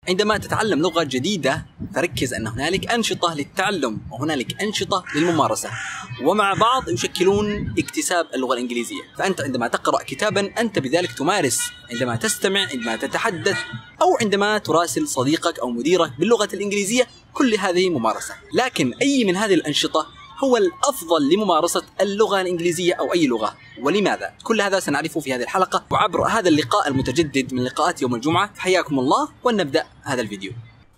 عندما تتعلم لغة جديدة فركز أن هنالك أنشطة للتعلم وهنالك أنشطة للممارسة، ومع بعض يشكلون اكتساب اللغة الإنجليزية. فأنت عندما تقرأ كتابا أنت بذلك تمارس، عندما تستمع، عندما تتحدث، أو عندما تراسل صديقك أو مديرك باللغة الإنجليزية، كل هذه ممارسة. لكن أي من هذه الأنشطة هو الأفضل لممارسة اللغة الإنجليزية أو أي لغة، ولماذا؟ كل هذا سنعرفه في هذه الحلقة وعبر هذا اللقاء المتجدد من لقاءات يوم الجمعة. حياكم الله ونبدأ هذا الفيديو.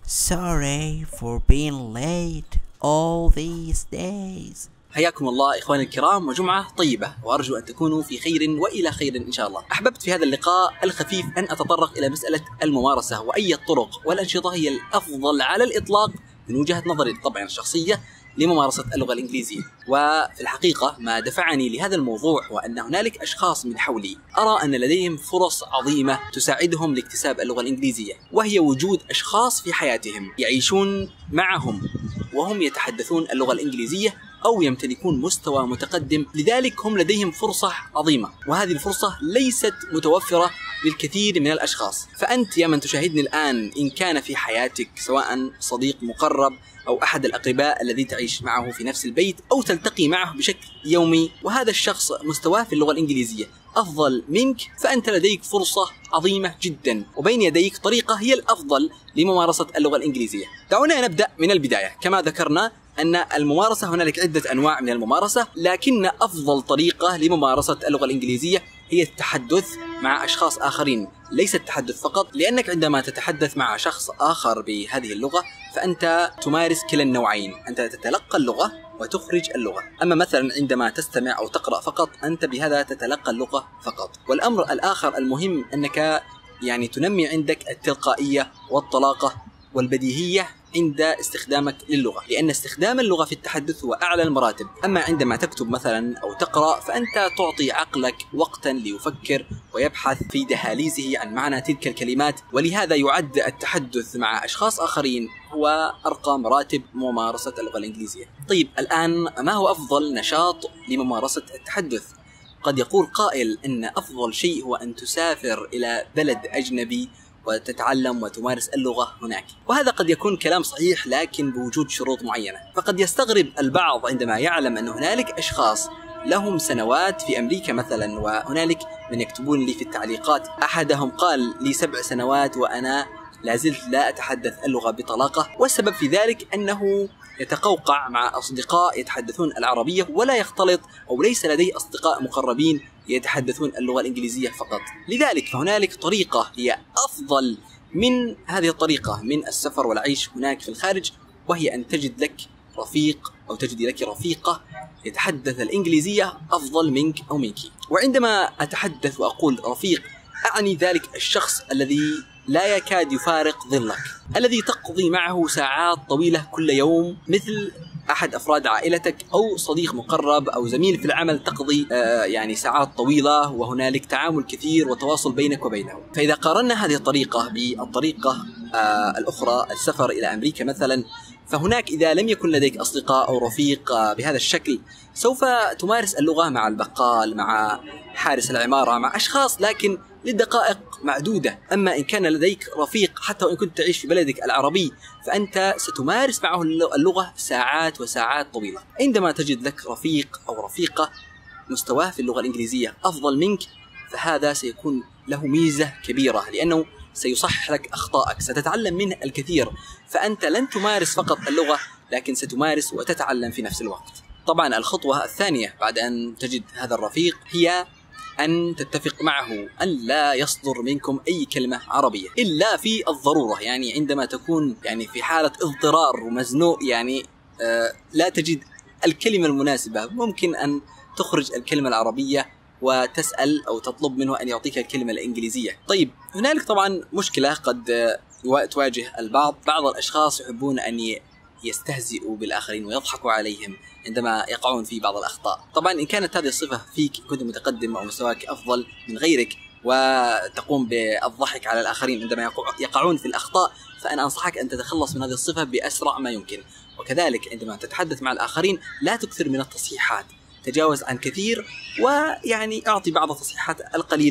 Sorry for being late all these days. حياكم الله إخواني الكرام وجمعة طيبة، وأرجو أن تكونوا في خير وإلى خير إن شاء الله. أحببت في هذا اللقاء الخفيف أن أتطرق إلى مسألة الممارسة وأي الطرق والأنشطة هي الأفضل على الإطلاق من وجهة نظري طبعا الشخصية لممارسة اللغة الإنجليزية. وفي الحقيقة ما دفعني لهذا الموضوع هو أن هنالك أشخاص من حولي أرى أن لديهم فرص عظيمة تساعدهم لاكتساب اللغة الإنجليزية، وهي وجود أشخاص في حياتهم يعيشون معهم وهم يتحدثون اللغة الإنجليزية أو يمتلكون مستوى متقدم، لذلك هم لديهم فرصة عظيمة، وهذه الفرصة ليست متوفرة للكثير من الأشخاص. فأنت يا من تشاهدني الآن إن كان في حياتك سواء صديق مقرب أو أحد الأقرباء الذي تعيش معه في نفس البيت أو تلتقي معه بشكل يومي، وهذا الشخص مستواه في اللغة الإنجليزية أفضل منك، فأنت لديك فرصة عظيمة جدا وبين يديك طريقة هي الأفضل لممارسة اللغة الإنجليزية. دعونا نبدأ من البداية. كما ذكرنا أن الممارسة هنالك عدة أنواع من الممارسة، لكن أفضل طريقة لممارسة اللغة الإنجليزية هي التحدث مع أشخاص آخرين، ليس التحدث فقط، لأنك عندما تتحدث مع شخص آخر بهذه اللغة فأنت تمارس كلا النوعين، أنت تتلقى اللغة وتخرج اللغة. أما مثلا عندما تستمع أو تقرأ فقط أنت بهذا تتلقى اللغة فقط. والأمر الآخر المهم أنك تنمي عندك التلقائية والطلاقة والبديهية عند استخدامك للغة، لأن استخدام اللغة في التحدث هو أعلى المراتب. أما عندما تكتب مثلا أو تقرأ فأنت تعطي عقلك وقتا ليفكر ويبحث في دهاليزه عن معنى تلك الكلمات، ولهذا يعد التحدث مع أشخاص آخرين هو أرقى مراتب ممارسة اللغة الإنجليزية. طيب الآن ما هو أفضل نشاط لممارسة التحدث؟ قد يقول قائل أن أفضل شيء هو أن تسافر إلى بلد أجنبي وتتعلم وتمارس اللغة هناك، وهذا قد يكون كلام صحيح لكن بوجود شروط معينة. فقد يستغرب البعض عندما يعلم أن هنالك أشخاص لهم سنوات في أمريكا مثلا، وهنالك من يكتبون لي في التعليقات أحدهم قال لي 7 سنوات وأنا لازلت لا أتحدث اللغة بطلاقة، والسبب في ذلك أنه يتقوقع مع أصدقاء يتحدثون العربية ولا يختلط أو ليس لديه أصدقاء مقربين يتحدثون اللغة الإنجليزية فقط. لذلك فهنالك طريقة هي أفضل من هذه الطريقة من السفر والعيش هناك في الخارج، وهي أن تجد لك رفيق أو تجدي لك رفيقة يتحدث الإنجليزية أفضل منك أو منك. وعندما أتحدث وأقول رفيق أعني ذلك الشخص الذي لا يكاد يفارق ظلك، الذي تقضي معه ساعات طويلة كل يوم، مثل أحد أفراد عائلتك أو صديق مقرب أو زميل في العمل تقضي ساعات طويلة وهنالك تعامل كثير وتواصل بينك وبينه. فإذا قارنا هذه الطريقة بالطريقة الأخرى السفر إلى أمريكا مثلا، فهناك إذا لم يكن لديك أصدقاء أو رفيق بهذا الشكل سوف تمارس اللغة مع البقال، مع حارس العمارة، مع أشخاص لكن لدقائق معدودة. أما إن كان لديك رفيق حتى وإن كنت تعيش في بلدك العربي فأنت ستمارس معه اللغة ساعات وساعات طويلة. عندما تجد لك رفيق أو رفيقة مستواه في اللغة الإنجليزية أفضل منك فهذا سيكون له ميزة كبيرة، لأنه سيصحح لك أخطائك، ستتعلم منه الكثير، فأنت لن تمارس فقط اللغة لكن ستمارس وتتعلم في نفس الوقت. طبعا الخطوة الثانية بعد أن تجد هذا الرفيق هي أن تتفق معه أن لا يصدر منكم أي كلمة عربية إلا في الضرورة، عندما تكون في حالة اضطرار ومزنوق لا تجد الكلمة المناسبة، ممكن أن تخرج الكلمة العربية وتسأل أو تطلب منه أن يعطيك الكلمة الإنجليزية. طيب هنالك طبعا مشكلة قد تواجه بعض الأشخاص يحبون أن يستهزئوا بالآخرين ويضحكوا عليهم عندما يقعون في بعض الأخطاء. طبعا إن كانت هذه الصفة فيك كنت متقدم أو مستواك أفضل من غيرك وتقوم بالضحك على الآخرين عندما يقعون في الأخطاء، فأنا أنصحك أن تتخلص من هذه الصفة بأسرع ما يمكن. وكذلك عندما تتحدث مع الآخرين لا تكثر من التصحيحات، تجاوز عن كثير أعطي بعض التصحيحات القليلة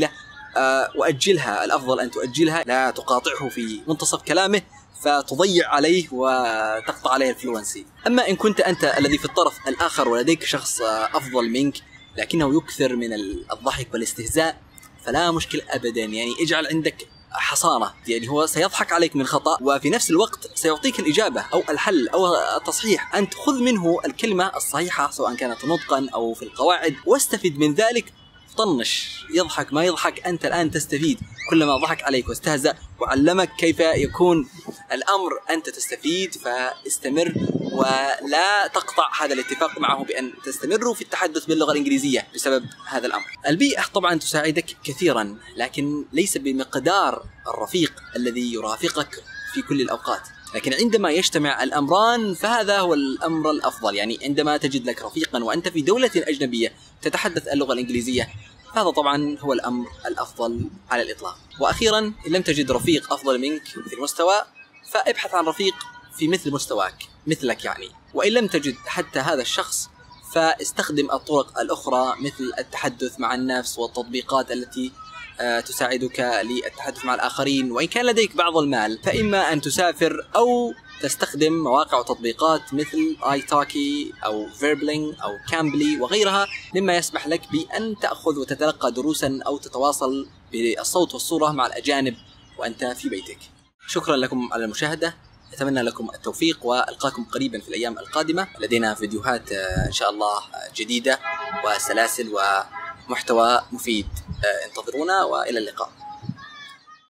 وأجلها، الأفضل أن تؤجلها، لا تقاطعه في منتصف كلامه فتضيع عليه وتقطع عليه الفلونسي. أما إن كنت أنت الذي في الطرف الآخر ولديك شخص أفضل منك لكنه يكثر من الضحك والاستهزاء فلا مشكلة أبدا، يعني اجعل عندك حصانة، يعني هو سيضحك عليك من خطأ وفي نفس الوقت سيعطيك الإجابة أو الحل أو التصحيح، أنت خذ منه الكلمة الصحيحة سواء كانت نطقا أو في القواعد واستفد من ذلك. طنش، يضحك ما يضحك، أنت الآن تستفيد، كلما ضحك عليك واستهزأ وعلمك كيف يكون الأمر أنت تستفيد، فاستمر ولا تقطع هذا الاتفاق معه بأن تستمروا في التحدث باللغة الإنجليزية بسبب هذا الأمر. البيئة طبعا تساعدك كثيرا لكن ليس بمقدار الرفيق الذي يرافقك في كل الأوقات، لكن عندما يجتمع الأمران فهذا هو الأمر الأفضل. يعني عندما تجد لك رفيقا وأنت في دولة أجنبية تتحدث اللغة الإنجليزية هذا طبعا هو الأمر الأفضل على الإطلاق. وأخيرا إن لم تجد رفيق أفضل منك في المستوى فابحث عن رفيق في مثل مستواك مثلك يعني، وإن لم تجد حتى هذا الشخص فاستخدم الطرق الأخرى مثل التحدث مع النفس والتطبيقات التي تساعدك للتحدث مع الآخرين. وإن كان لديك بعض المال فإما أن تسافر أو تستخدم مواقع وتطبيقات مثل آيتاكي أو فيربلينج أو كامبلي وغيرها مما يسمح لك بأن تأخذ وتتلقى دروسا أو تتواصل بالصوت والصورة مع الأجانب وأنت في بيتك. شكرا لكم على المشاهدة، أتمنى لكم التوفيق وألقاكم قريبا في الأيام القادمة. لدينا فيديوهات إن شاء الله جديدة وسلاسل ومحتوى مفيد، انتظرونا وإلى اللقاء.